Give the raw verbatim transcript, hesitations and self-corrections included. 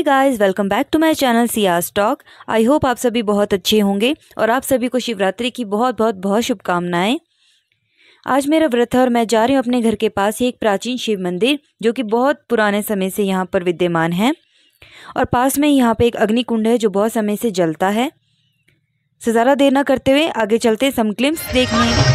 Guys, welcome back to my channel सियाज talk. I hope आप सभी बहुत अच्छे होंगे और आप सभी को शिवरात्रि की बहुत बहुत बहुत शुभकामनाएं। आज मेरा व्रत है और मैं जा रही हूँ अपने घर के पास ही एक प्राचीन शिव मंदिर जो कि बहुत पुराने समय से यहाँ पर विद्यमान है और पास में यहाँ पे एक अग्नि कुंड है जो बहुत समय से जलता है। सो ज़्यादा देर ना करते हुए आगे चलते सम ग्लिम्स देखने।